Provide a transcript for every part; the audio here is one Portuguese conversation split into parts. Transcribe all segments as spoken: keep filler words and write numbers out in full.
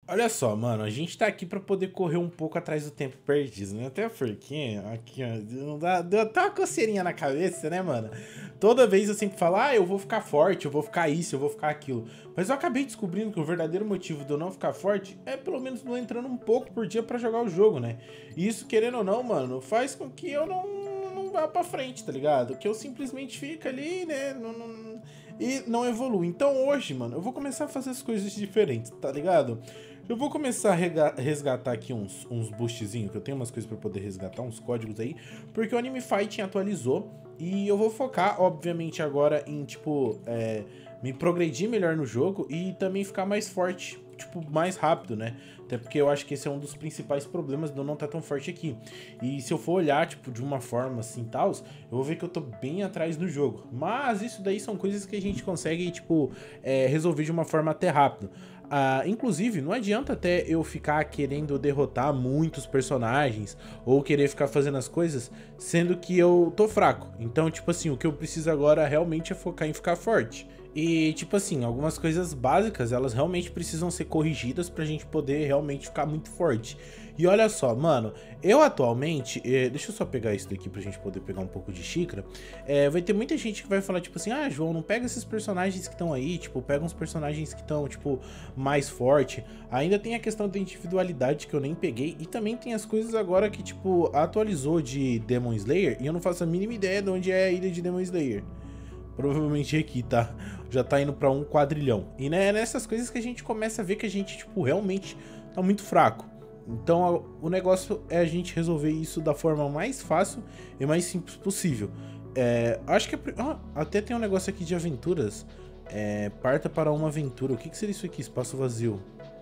Olha só, mano, a gente tá aqui pra poder correr um pouco atrás do tempo perdido, né? Até porque, aqui, ó, não dá, deu até uma coceirinha na cabeça, né, mano? Toda vez eu sempre falo, ah, eu vou ficar forte, eu vou ficar isso, eu vou ficar aquilo. Mas eu acabei descobrindo que o verdadeiro motivo de eu não ficar forte é pelo menos não entrando um pouco por dia pra jogar o jogo, né? E isso, querendo ou não, mano, faz com que eu não, não vá pra frente, tá ligado? Que eu simplesmente fico ali, né? Não, não- e não evoluo. Então hoje, mano, eu vou começar a fazer as coisas diferentes, tá ligado? Eu vou começar a rega- resgatar aqui uns, uns boostzinhos, que eu tenho umas coisas pra poder resgatar, uns códigos aí, porque o Anime Fighting atualizou e eu vou focar, obviamente, agora em, tipo, é, me progredir melhor no jogo e também ficar mais forte, tipo, mais rápido, né? Até porque eu acho que esse é um dos principais problemas de eu não estar tão forte aqui. E se eu for olhar, tipo, de uma forma assim, tal, eu vou ver que eu tô bem atrás no jogo. Mas isso daí são coisas que a gente consegue, tipo, é, resolver de uma forma até rápida. Ah, inclusive, não adianta até eu ficar querendo derrotar muitos personagens ou querer ficar fazendo as coisas, sendo que eu tô fraco. Então, tipo assim, o que eu preciso agora realmente é focar em ficar forte. E, tipo assim, algumas coisas básicas, elas realmente precisam ser corrigidas pra gente poder realmente ficar muito forte. E olha só, mano, eu atualmente, eh, deixa eu só pegar isso daqui pra gente poder pegar um pouco de xícara. Eh, vai ter muita gente que vai falar, tipo assim, ah, João, não pega esses personagens que estão aí, tipo, pega uns personagens que estão, tipo, mais forte. Ainda tem a questão da individualidade que eu nem peguei, e também tem as coisas agora que, tipo, atualizou de Demon Slayer, e eu não faço a mínima ideia de onde é a ilha de Demon Slayer. Provavelmente aqui, tá? Já tá indo pra um quadrilhão. E né, é nessas coisas que a gente começa a ver que a gente, tipo, realmente tá muito fraco. Então o negócio é a gente resolver isso da forma mais fácil e mais simples possível. É, acho que é, ah, até tem um negócio aqui de aventuras. É, parta para uma aventura. O que, que seria isso aqui? Espaço vazio.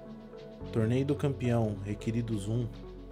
Torneio do campeão. Requeridos um.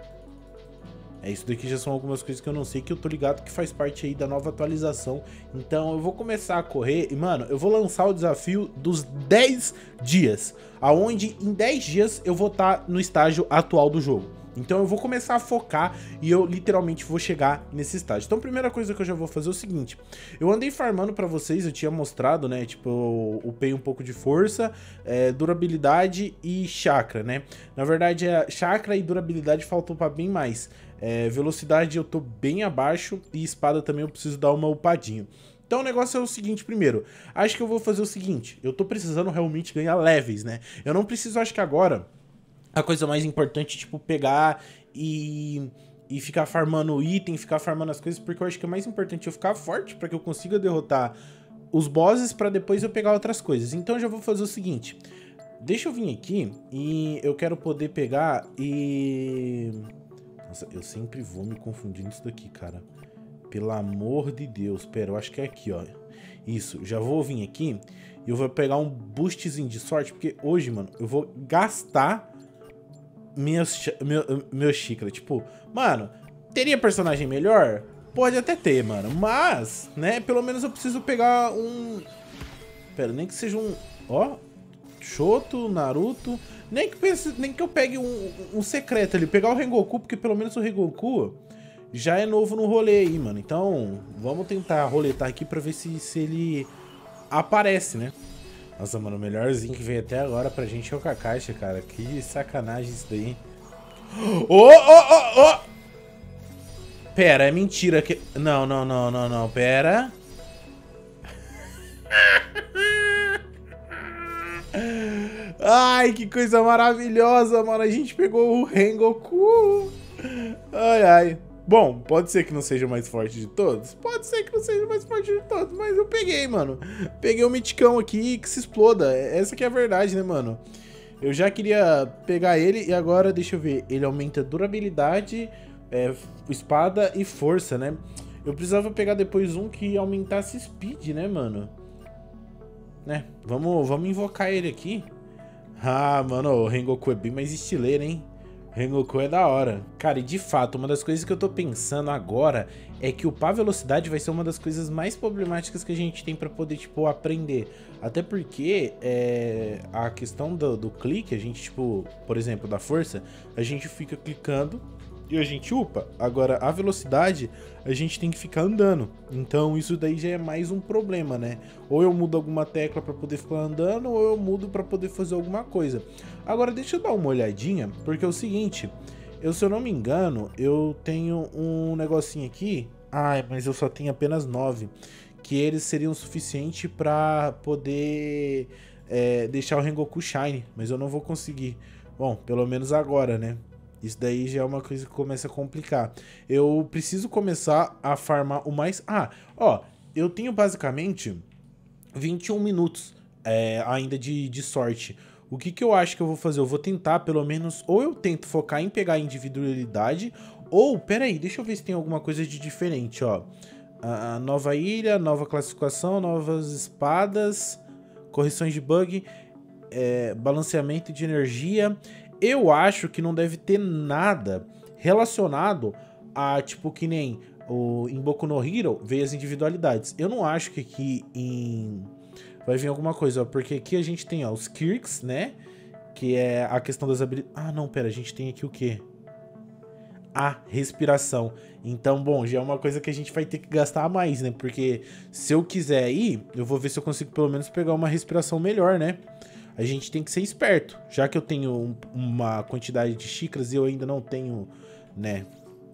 É, isso daqui já são algumas coisas que eu não sei, que eu tô ligado que faz parte aí da nova atualização. Então eu vou começar a correr e, mano, eu vou lançar o desafio dos dez dias, aonde em dez dias eu vou estar no estágio atual do jogo. Então eu vou começar a focar e eu literalmente vou chegar nesse estágio. Então a primeira coisa que eu já vou fazer é o seguinte. Eu andei farmando pra vocês, eu tinha mostrado, né, tipo, eu upei um pouco de força, é, durabilidade e chakra, né. Na verdade, a chakra e durabilidade faltou pra bem mais. É, velocidade eu tô bem abaixo e espada também eu preciso dar uma upadinha. Então o negócio é o seguinte, primeiro, acho que eu vou fazer o seguinte, eu tô precisando realmente ganhar levels, né? Eu não preciso, acho que agora, a coisa mais importante, tipo, pegar e, e ficar farmando item, ficar farmando as coisas, porque eu acho que é mais importante eu ficar forte pra que eu consiga derrotar os bosses pra depois eu pegar outras coisas. Então eu já vou fazer o seguinte, deixa eu vir aqui e eu quero poder pegar e... Nossa, eu sempre vou me confundindo isso daqui, cara. Pelo amor de Deus. Pera, eu acho que é aqui, ó. Isso, já vou vir aqui e eu vou pegar um boostzinho de sorte, porque hoje, mano, eu vou gastar minhas, meu, meu xícara. Tipo, mano, teria personagem melhor? Pode até ter, mano. Mas, né, pelo menos eu preciso pegar um... Pera, nem que seja um... Ó, Shoto, Naruto... Nem que, pense, nem que eu pegue um, um secreto ali, pegar o Rengoku, porque pelo menos o Rengoku já é novo no rolê aí, mano. Então, vamos tentar roletar aqui pra ver se, se ele aparece, né? Nossa, mano, o melhorzinho que veio até agora pra gente é o Kakashi, cara. Que sacanagem isso daí. Ô, ô, ô, ô! Pera, é mentira que... Não, não, não, não, não, pera... Ai, que coisa maravilhosa, mano. A gente pegou o Rengoku. Ai, ai. Bom, pode ser que não seja o mais forte de todos. Pode ser que não seja o mais forte de todos. Mas eu peguei, mano. Peguei o miticão aqui que se exploda. Essa que é a verdade, né, mano? Eu já queria pegar ele e agora, deixa eu ver. Ele aumenta durabilidade, é, espada e força, né? Eu precisava pegar depois um que aumentasse speed, né, mano? Né? Vamos, vamos invocar ele aqui. Ah, mano, o Rengoku é bem mais estileiro, hein? O Rengoku é da hora. Cara, e de fato, uma das coisas que eu tô pensando agora é que upar velocidade vai ser uma das coisas mais problemáticas que a gente tem pra poder, tipo, aprender. Até porque é, a questão do, do clique, a gente, tipo, por exemplo, da força, a gente fica clicando e a gente upa. Agora, a velocidade, a gente tem que ficar andando. Então, isso daí já é mais um problema, né? Ou eu mudo alguma tecla pra poder ficar andando, ou eu mudo pra poder fazer alguma coisa. Agora, deixa eu dar uma olhadinha, porque é o seguinte... Eu, se eu não me engano, eu tenho um negocinho aqui... Ai, mas eu só tenho apenas nove. Que eles seriam o suficiente pra poder é, deixar o Rengoku Shine. Mas eu não vou conseguir. Bom, pelo menos agora, né? Isso daí já é uma coisa que começa a complicar. Eu preciso começar a farmar o mais... Ah, ó, eu tenho basicamente vinte e um minutos é, ainda de, de sorte. O que que eu acho que eu vou fazer? Eu vou tentar, pelo menos... Ou eu tento focar em pegar a individualidade... Ou, peraí, deixa eu ver se tem alguma coisa de diferente, ó. A nova ilha, nova classificação, novas espadas, correções de bug, é, balanceamento de energia. Eu acho que não deve ter nada relacionado a, tipo, que nem o, em Boku no Hero veio as individualidades. Eu não acho que aqui em... vai vir alguma coisa, ó, porque aqui a gente tem, ó, os Kirks, né? Que é a questão das habilidades... Ah, não, pera, a gente tem aqui o quê? A respiração. Então, bom, já é uma coisa que a gente vai ter que gastar mais, né? Porque se eu quiser ir, eu vou ver se eu consigo pelo menos pegar uma respiração melhor, né? A gente tem que ser esperto. Já que eu tenho um, uma quantidade de xícaras e eu ainda não tenho, né,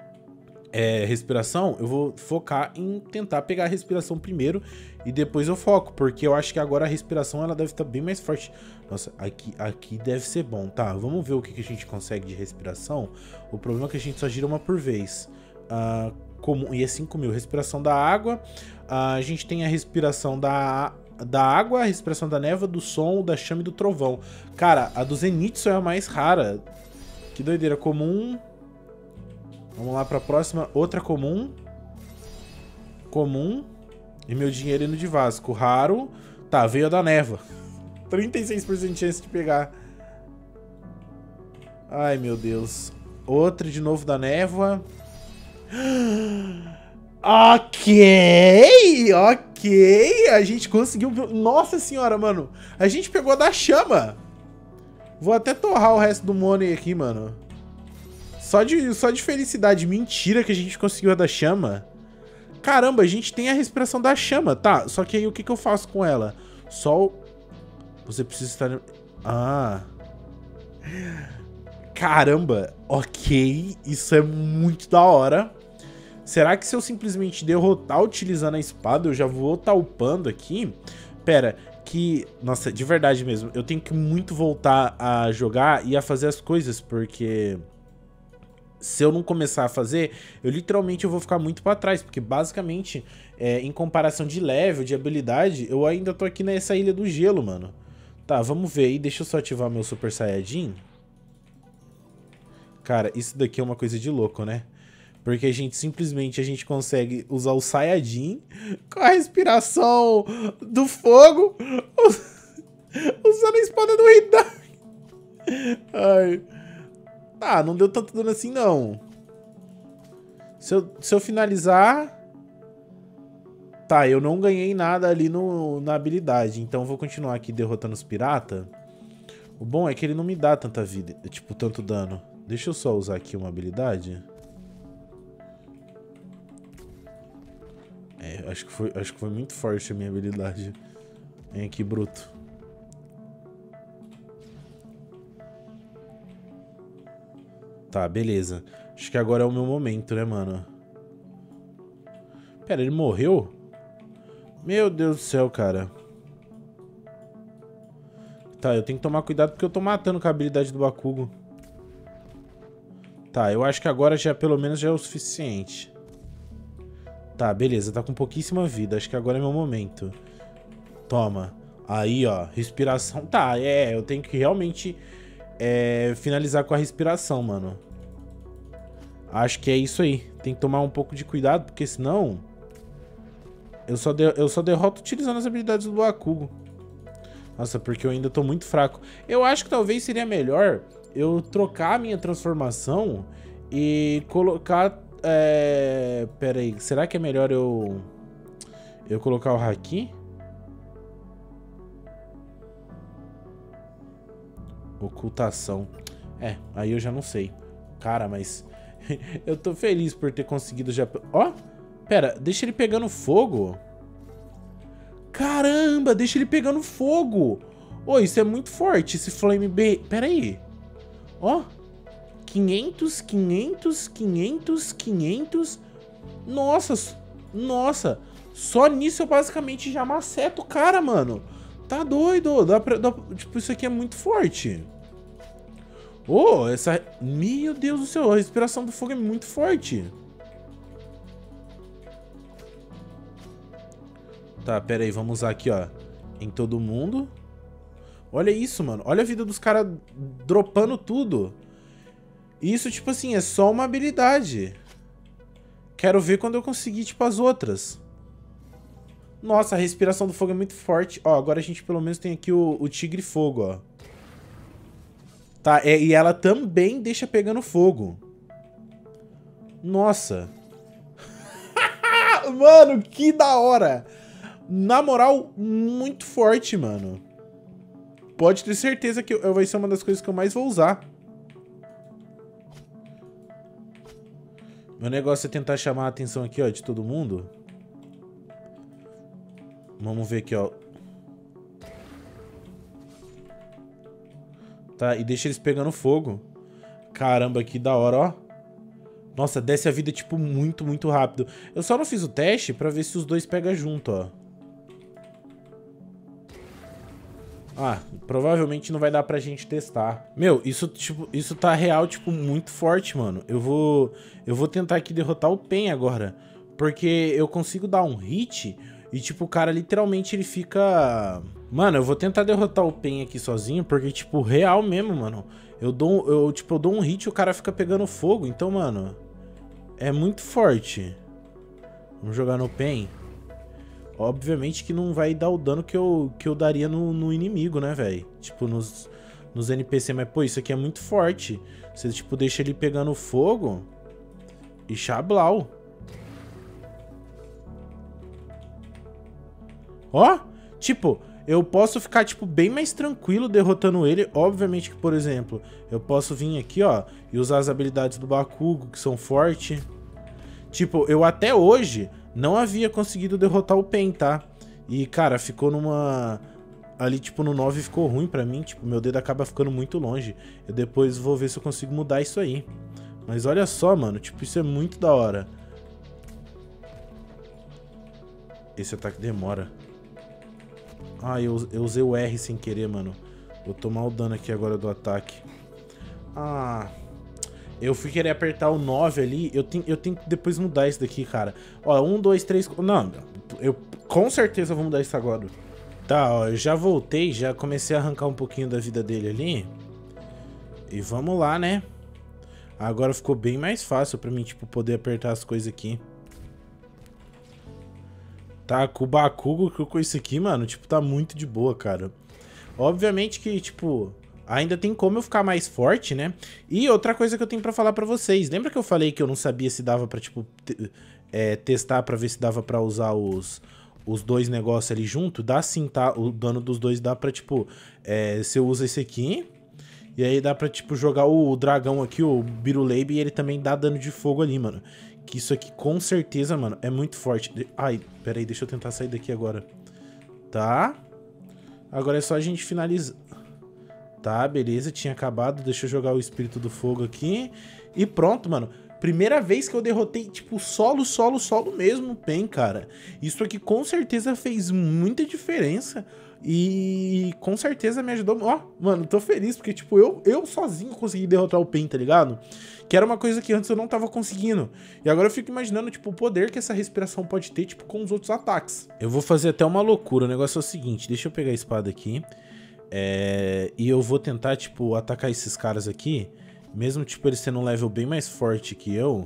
é, respiração, eu vou focar em tentar pegar a respiração primeiro e depois eu foco, porque eu acho que agora a respiração ela deve estar bem mais forte. Nossa, aqui, aqui deve ser bom. Tá, vamos ver o que, que a gente consegue de respiração. O problema é que a gente só gira uma por vez. Uh, comum, e é cinco mil. Respiração da água. Uh, a gente tem a respiração da, da água, a respiração da névoa, do som, da chama e do trovão. Cara, a do Zenitsu é a mais rara. Que doideira. Comum. Vamos lá pra próxima. Outra comum. Comum. E meu dinheiro indo de Vasco. Raro. Tá, veio a da névoa. trinta e seis por cento de chance de pegar. Ai, meu Deus. Outra de novo da névoa. Ok, ok. A gente conseguiu... Nossa senhora, mano. A gente pegou a da chama. Vou até torrar o resto do money aqui, mano. Só de, só de felicidade. Mentira que a gente conseguiu a da chama. Caramba, a gente tem a respiração da chama. Tá, só que aí o que, que eu faço com ela? Só o... Você precisa estar... Ah. Caramba. Ok. Isso é muito da hora. Será que se eu simplesmente derrotar utilizando a espada, eu já vou estar upando aqui? Pera, que... Nossa, de verdade mesmo. Eu tenho que muito voltar a jogar e a fazer as coisas, porque... Se eu não começar a fazer, eu literalmente eu vou ficar muito pra trás, porque basicamente, é, em comparação de level, de habilidade, eu ainda tô aqui nessa ilha do gelo, mano. Tá, vamos ver aí. Deixa eu só ativar meu Super Saiyajin. Cara, isso daqui é uma coisa de louco, né? Porque a gente simplesmente a gente consegue usar o Saiyajin com a respiração do fogo, usando a espada do Hidan. Ai. Ah, não deu tanto dano assim, não. Se eu, se eu finalizar... Tá, eu não ganhei nada ali no, na habilidade. Então eu vou continuar aqui derrotando os piratas. O bom é que ele não me dá tanta vida, tipo, tanto dano. Deixa eu só usar aqui uma habilidade. É, acho que foi, acho que foi muito forte a minha habilidade. Vem aqui, bruto. Tá, beleza. Acho que agora é o meu momento, né, mano? Pera, ele morreu? Meu Deus do céu, cara. Tá, eu tenho que tomar cuidado porque eu tô matando com a habilidade do Bakugo. Tá, eu acho que agora já pelo menos já é o suficiente. Tá, beleza, tá com pouquíssima vida. Acho que agora é meu momento. Toma. Aí, ó, respiração. Tá, é, eu tenho que realmente é, finalizar com a respiração, mano. Acho que é isso aí. Tem que tomar um pouco de cuidado, porque senão... Eu só, de, eu só derroto utilizando as habilidades do Bakugo. Nossa, porque eu ainda tô muito fraco. Eu acho que talvez seria melhor eu trocar a minha transformação e colocar... É... Pera aí, será que é melhor eu... Eu colocar o Haki? Ocultação. É, aí eu já não sei. Cara, mas Eu tô feliz por ter conseguido já... Ó, pera, deixa ele pegando fogo. Caramba, deixa ele pegando fogo. Ô, isso é muito forte, esse Flame B. Pera aí. Ó, quinhentos, quinhentos, quinhentos, quinhentos. Nossa, nossa. Só nisso eu basicamente já maceto o cara, mano. Tá doido. Dá pra, dá, tipo, isso aqui é muito forte. Oh, essa... Meu Deus do céu, a respiração do fogo é muito forte. Tá, pera aí, vamos usar aqui, ó. Em todo mundo. Olha isso, mano. Olha a vida dos caras dropando tudo. Isso, tipo assim, é só uma habilidade. Quero ver quando eu conseguir, tipo, as outras. Nossa, a respiração do fogo é muito forte. Ó, agora a gente pelo menos tem aqui o, o tigre fogo, ó. Tá, é, e ela também deixa pegando fogo. Nossa. Mano, que da hora. Na moral, muito forte, mano. Pode ter certeza que eu, vai ser uma das coisas que eu mais vou usar. Meu negócio é tentar chamar a atenção aqui, ó, de todo mundo. Vamos ver aqui, ó. Tá, e deixa eles pegando fogo. Caramba, que da hora, ó. Nossa, desce a vida, tipo, muito, muito rápido. Eu só não fiz o teste pra ver se os dois pegam junto, ó. Ah, provavelmente não vai dar pra gente testar. Meu, isso, tipo, isso tá real, tipo, muito forte, mano. Eu vou, eu vou tentar aqui derrotar o Pen agora. Porque eu consigo dar um hit e, tipo, o cara literalmente ele fica... Mano, eu vou tentar derrotar o Pen aqui sozinho, porque, tipo, real mesmo, mano. Eu dou, eu, tipo, eu dou um hit e o cara fica pegando fogo. Então, mano, é muito forte. Vamos jogar no Pen. Obviamente que não vai dar o dano que eu, que eu daria no, no inimigo, né, velho? Tipo, nos, nos N P C. Mas, pô, isso aqui é muito forte. Você, tipo, deixa ele pegando fogo e chablau. Ó, tipo, eu posso ficar, tipo, bem mais tranquilo derrotando ele. Obviamente que, por exemplo, eu posso vir aqui, ó, e usar as habilidades do Bakugo, que são fortes. Tipo, eu até hoje... não havia conseguido derrotar o Pen, tá? E, cara, ficou numa... ali, tipo, no nove ficou ruim pra mim. Tipo, meu dedo acaba ficando muito longe. Eu depois vou ver se eu consigo mudar isso aí. Mas olha só, mano. Tipo, isso é muito da hora. Esse ataque demora. Ah, eu, eu usei o R sem querer, mano. Vou tomar o dano aqui agora do ataque. Ah... Eu fui querer apertar o nove ali, eu tenho, eu tenho que depois mudar isso daqui, cara. Ó, um, dois, três... Não, eu com certeza vou mudar isso agora. Tá, ó, eu já voltei, já comecei a arrancar um pouquinho da vida dele ali. E vamos lá, né? Agora ficou bem mais fácil pra mim, tipo, poder apertar as coisas aqui. Tá, com o Bakugo, com isso aqui, mano, tipo, tá muito de boa, cara. Obviamente que, tipo... ainda tem como eu ficar mais forte, né? E outra coisa que eu tenho pra falar pra vocês. Lembra que eu falei que eu não sabia se dava pra, tipo, é, testar pra ver se dava pra usar os, os dois negócios ali junto? Dá sim, tá? O dano dos dois dá pra, tipo... É, você usa esse aqui. E aí dá pra, tipo, jogar o dragão aqui, o Biruleibe, e ele também dá dano de fogo ali, mano. Que isso aqui, com certeza, mano, é muito forte. Ai, pera aí, deixa eu tentar sair daqui agora. Tá? Agora é só a gente finalizar... Tá, beleza, tinha acabado. Deixa eu jogar o Espírito do Fogo aqui. E pronto, mano. Primeira vez que eu derrotei, tipo, solo, solo, solo mesmo, Pen, cara. Isso aqui com certeza fez muita diferença. E com certeza me ajudou. Ó, mano, tô feliz porque, tipo, eu, eu sozinho consegui derrotar o Pen, tá ligado? Que era uma coisa que antes eu não tava conseguindo. E agora eu fico imaginando, tipo, o poder que essa respiração pode ter, tipo, com os outros ataques. Eu vou fazer até uma loucura. O negócio é o seguinte, deixa eu pegar a espada aqui. É, e eu vou tentar, tipo, atacar esses caras aqui. Mesmo, tipo, eles tendo um level bem mais forte que eu.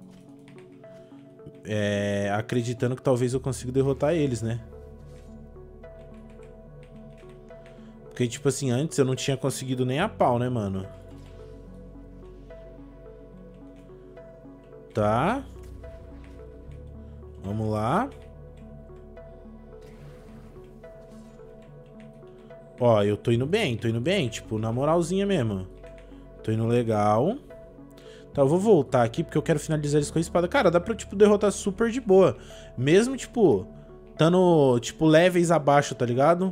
É, acreditando que talvez eu consiga derrotar eles, né? Porque, tipo assim, antes eu não tinha conseguido nem a pau, né, mano? Tá. Vamos lá. Ó, eu tô indo bem, tô indo bem, tipo, na moralzinha mesmo. Tô indo legal. Tá, eu vou voltar aqui porque eu quero finalizar eles com a espada. Cara, dá pra, tipo, derrotar super de boa. Mesmo, tipo, estando, tipo, levels abaixo, tá ligado?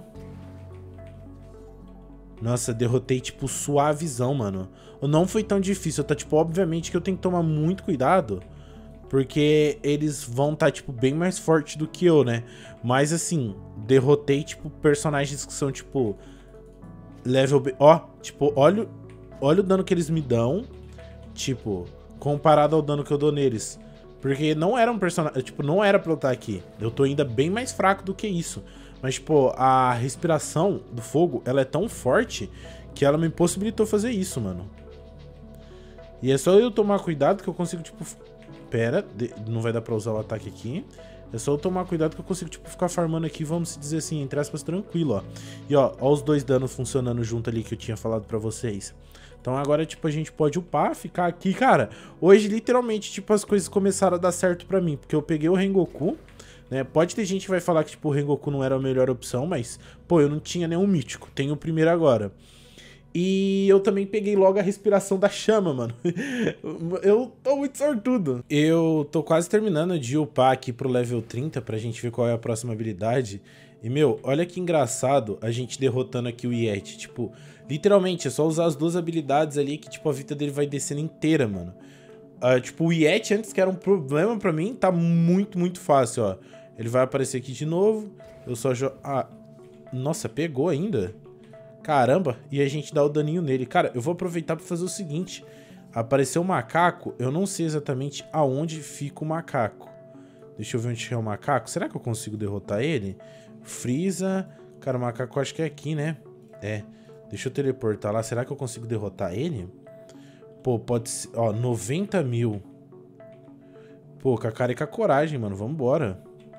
Nossa, derrotei, tipo, suavizão, mano. Não foi tão difícil, tá? Tipo, obviamente que eu tenho que tomar muito cuidado, porque eles vão estar, tá, tipo, bem mais fortes do que eu, né? Mas, assim, derrotei, tipo, personagens que são, tipo, level... Ó, tipo, olha, olha o dano que eles me dão, tipo, comparado ao dano que eu dou neles. Porque não era um personagem... Tipo, não era pra eu estar aqui. Eu tô ainda bem mais fraco do que isso. Mas, tipo, a respiração do fogo, ela é tão forte que ela me possibilitou fazer isso, mano. E é só eu tomar cuidado que eu consigo, tipo... Pera, não vai dar pra usar o ataque aqui. É só eu tomar cuidado que eu consigo, tipo, ficar farmando aqui, vamos se dizer assim, entre aspas, tranquilo, ó. E, ó, ó os dois danos funcionando junto ali que eu tinha falado pra vocês. Então agora, tipo, a gente pode upar, ficar aqui. Cara, hoje, literalmente, tipo, as coisas começaram a dar certo pra mim. Porque eu peguei o Rengoku, né? Pode ter gente que vai falar que, tipo, o Rengoku não era a melhor opção, mas, pô, eu não tinha nenhum mítico. Tenho o primeiro agora. E eu também peguei logo a respiração da chama, mano. Eu tô muito sortudo. Eu tô quase terminando de upar aqui pro level trinta pra gente ver qual é a próxima habilidade. E, meu, olha que engraçado a gente derrotando aqui o Yeti. Tipo, literalmente, é só usar as duas habilidades ali que, tipo, a vida dele vai descendo inteira, mano. Uh, tipo, o Yeti antes que era um problema pra mim, tá muito, muito fácil, ó. Ele vai aparecer aqui de novo. Eu só jogo... Ah, nossa, pegou ainda? Caramba, e a gente dá o daninho nele. Cara, eu vou aproveitar pra fazer o seguinte. Apareceu um macaco, eu não sei exatamente aonde fica o macaco. Deixa eu ver onde é o macaco. Será que eu consigo derrotar ele? Freeza. Cara, o macaco eu acho que é aqui, né? É. Deixa eu teleportar lá. Será que eu consigo derrotar ele? Pô, pode ser... Ó, noventa mil. Pô, com a cara e com a coragem, mano. Vambora.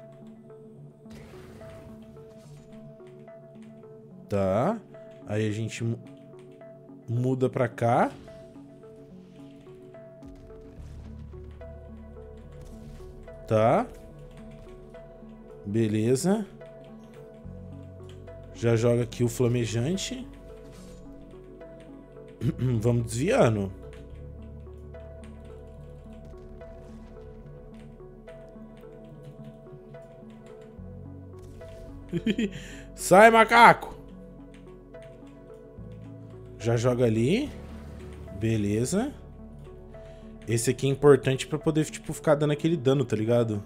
Tá. Aí a gente muda pra cá. Tá. Beleza. Já joga aqui o flamejante. Vamos desviando. Sai, macaco! Já joga ali. Beleza. Esse aqui é importante pra poder, tipo, ficar dando aquele dano, tá ligado?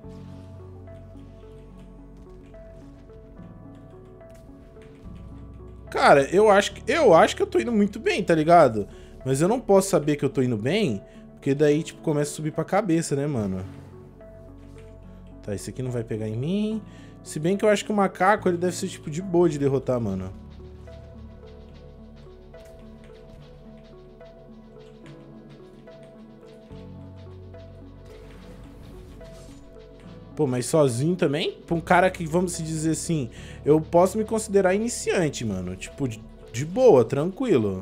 Cara, eu acho, que, eu acho que eu tô indo muito bem, tá ligado? Mas eu não posso saber que eu tô indo bem, porque daí, tipo, começa a subir pra cabeça, né, mano? Tá, esse aqui não vai pegar em mim. Se bem que eu acho que o macaco, ele deve ser, tipo, de boa de derrotar, mano. Pô, mas sozinho também? Pra um cara que, vamos se dizer assim, eu posso me considerar iniciante, mano. Tipo, de, de boa, tranquilo.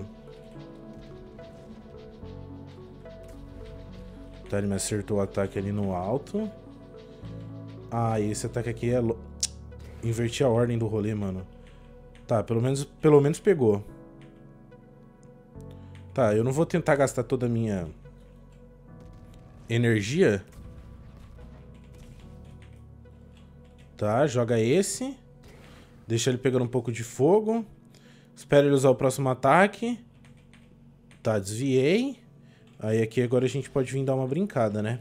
Tá, ele me acertou o ataque ali no alto. Ah, e esse ataque aqui é... Lo... Inverti a ordem do rolê, mano. Tá, pelo menos, pelo menos pegou. Tá, eu não vou tentar gastar toda a minha energia. Tá, joga esse. Deixa ele pegando um pouco de fogo. Espera ele usar o próximo ataque. Tá, desviei. Aí aqui agora a gente pode vir dar uma brincada, né?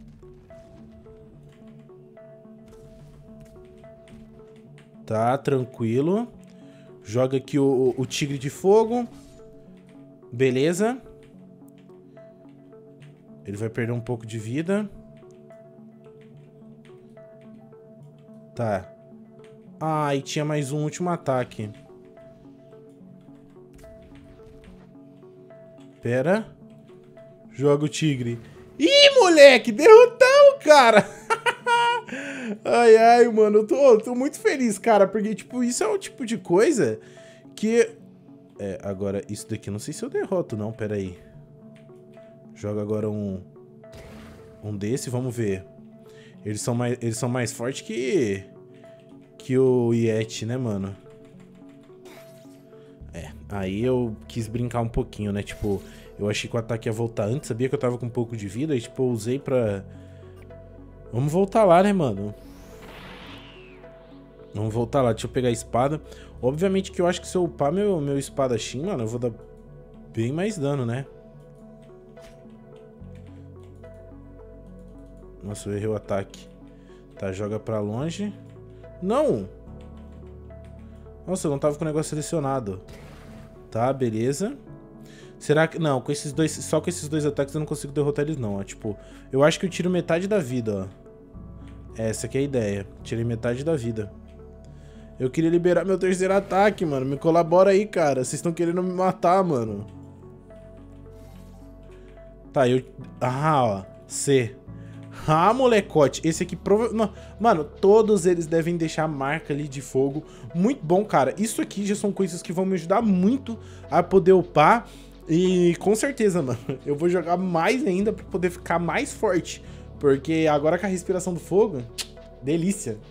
Tá, tranquilo. Joga aqui o, o tigre de fogo. Beleza. Ele vai perder um pouco de vida. Tá. Ah, e tinha mais um último ataque. Pera. Joga o tigre. Ih, moleque, derrotamos, cara. Ai, ai, mano, eu tô, tô muito feliz, cara, porque, tipo, isso é um tipo de coisa que... É, agora, isso daqui, não sei se eu derroto, não, pera aí. Joga agora um... Um desse, vamos ver. Eles são mais, eles são mais fortes que... Que o Yeti, né, mano? É, aí eu quis brincar um pouquinho, né? Tipo, Eu achei que o ataque ia voltar antes, sabia que eu tava com um pouco de vida, e tipo, eu usei pra... Vamos voltar lá, né, mano? Vamos voltar lá, deixa eu pegar a espada. Obviamente que eu acho que se eu upar meu, meu espadachim, mano, eu vou dar bem mais dano, né? Nossa, eu errei o ataque. Tá, joga pra longe. Não! Nossa, eu não tava com o negócio selecionado. Tá, beleza. Será que... Não, com esses dois... Só com esses dois ataques eu não consigo derrotar eles, não. Ó. Tipo, eu acho que eu tiro metade da vida, ó. Essa aqui é a ideia. Tirei metade da vida. Eu queria liberar meu terceiro ataque, mano. Me colabora aí, cara. Vocês estão querendo me matar, mano. Tá, eu... Ah, ó. C. Ah, molecote. Esse aqui provavelmente... Mano, todos eles devem deixar marca ali de fogo. Muito bom, cara. Isso aqui já são coisas que vão me ajudar muito a poder upar. E com certeza, mano, eu vou jogar mais ainda pra poder ficar mais forte. Porque agora com a respiração do fogo... Delícia.